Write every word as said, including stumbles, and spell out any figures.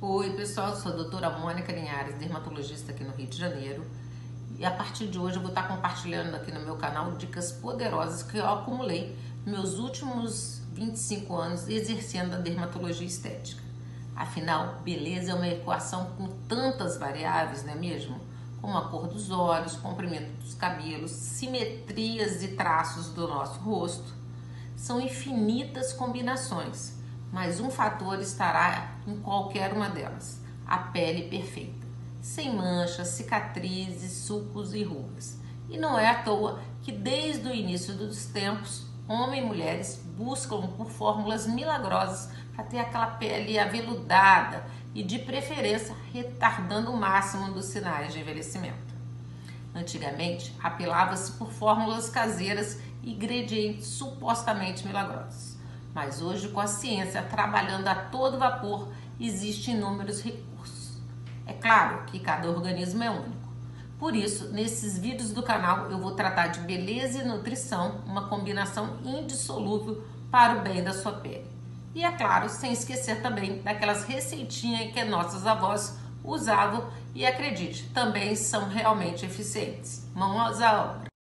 Oi pessoal, eu sou a doutora Mônica Linhares, dermatologista aqui no Rio de Janeiro. E a partir de hoje eu vou estar compartilhando aqui no meu canal dicas poderosas que eu acumulei nos meus últimos vinte e cinco anos exercendo a dermatologia estética. Afinal, beleza é uma equação com tantas variáveis, não é mesmo? Como a cor dos olhos, comprimento dos cabelos, simetrias e traços do nosso rosto. São infinitas combinações, mas um fator estará em qualquer uma delas: a pele perfeita, sem manchas, cicatrizes, sulcos e rugas. E não é à toa que desde o início dos tempos, homens e mulheres buscam por fórmulas milagrosas para ter aquela pele aveludada e, de preferência, retardando o máximo dos sinais de envelhecimento. Antigamente, apelava-se por fórmulas caseiras e ingredientes supostamente milagrosos. Mas hoje, com a ciência trabalhando a todo vapor, existem inúmeros recursos. É claro que cada organismo é único. Por isso, nesses vídeos do canal, eu vou tratar de beleza e nutrição, uma combinação indissolúvel para o bem da sua pele. E é claro, sem esquecer também daquelas receitinhas que nossas avós usavam e, acredite, também são realmente eficientes. Mãos à obra!